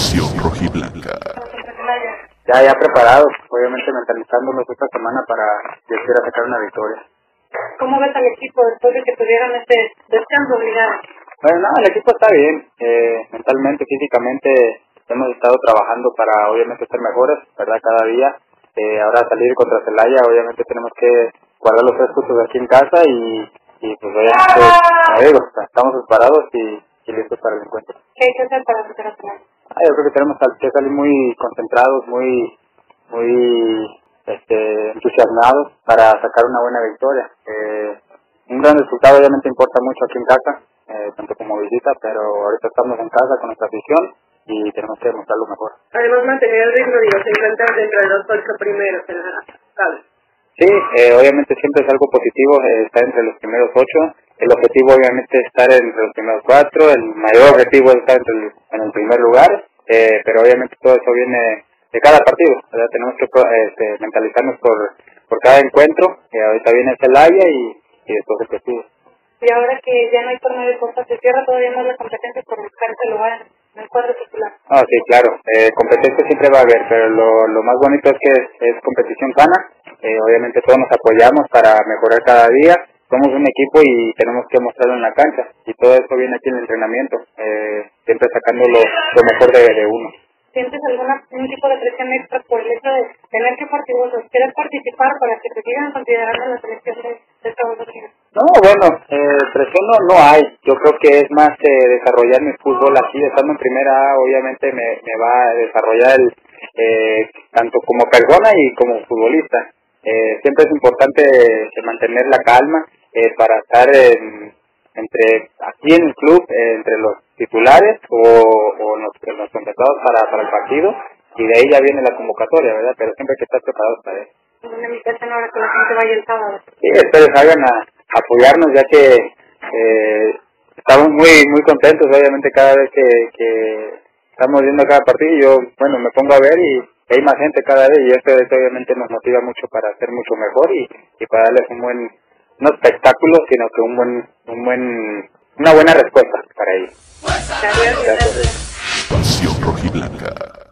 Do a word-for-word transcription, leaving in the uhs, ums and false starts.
Pasión rojiblanca. Ya, ya preparados, obviamente mentalizándonos esta semana para que quiera sacar una victoria. ¿Cómo ves al equipo después de que tuvieron este descanso obligado? Bueno, no, el equipo está bien, eh, mentalmente, físicamente hemos estado trabajando para obviamente ser mejores, ¿verdad? Cada día. Eh, ahora salir contra Celaya, obviamente tenemos que guardar los tres puntos aquí en casa y, y pues obviamente, como digo, estamos preparados y, y listos para el encuentro. ¿Qué hay que hacer para superar a Celaya? Ah, yo creo que tenemos que salir muy concentrados, muy muy este, entusiasmados para sacar una buena victoria. Eh, un gran resultado obviamente importa mucho aquí en casa, eh, tanto como visita, pero ahorita estamos en casa con nuestra afición y tenemos que demostrar lo mejor. Además, mantener el ritmo, digo, se encuentran dentro de los ocho primeros en la tabla. Sí, eh, obviamente siempre es algo positivo eh, estar entre los primeros ocho. El objetivo obviamente es estar entre los primeros cuatro, el mayor objetivo es estar entre el, en el primer lugar, eh, pero obviamente todo eso viene de cada partido, ¿verdad? Tenemos que este, mentalizarnos por, por cada encuentro, que ahorita viene Celaya y, y después el partido. Y ahora que ya no hay torneo de Copa, se cierra todavía más la competencia por buscar ese lugar en el cuadro titular. Ah, sí, claro, eh, competencia siempre va a haber, pero lo, lo más bonito es que es, es competición sana, eh, obviamente todos nos apoyamos para mejorar cada día, somos un equipo y tenemos que mostrarlo en la cancha, y todo eso viene aquí en el entrenamiento, eh, siempre sacando lo, lo mejor de, de uno. ¿Sientes alguna un tipo de presión extra por el hecho de tener que participar, querer participar para que te sigan considerando la selección de, de Estados Unidos? No, bueno, eh, presión no, no hay. Yo creo que es más eh, desarrollar mi fútbol aquí, estando en primera A, obviamente me, me va a desarrollar el, eh, tanto como persona y como futbolista. Eh, siempre es importante eh, mantener la calma eh, para estar en, entre aquí en el club, eh, entre los titulares o, o los, los contratados para, para el partido, y de ahí ya viene la convocatoria, ¿verdad? Pero siempre hay que estar preparados para eso. Una invitación ahora que la gente vaya el sábado. Sí, espero que salgan a apoyarnos, ya que eh, estamos muy muy contentos, obviamente, cada vez que, que estamos viendo cada partido. Yo, bueno, me pongo a ver y hay más gente cada vez, y esto, esto obviamente nos motiva mucho para hacer mucho mejor y, y para darles un buen, no espectáculo, sino que un buen, un buen, una buena respuesta para ellos. Gracias. Gracias. Pasión rojiblanca.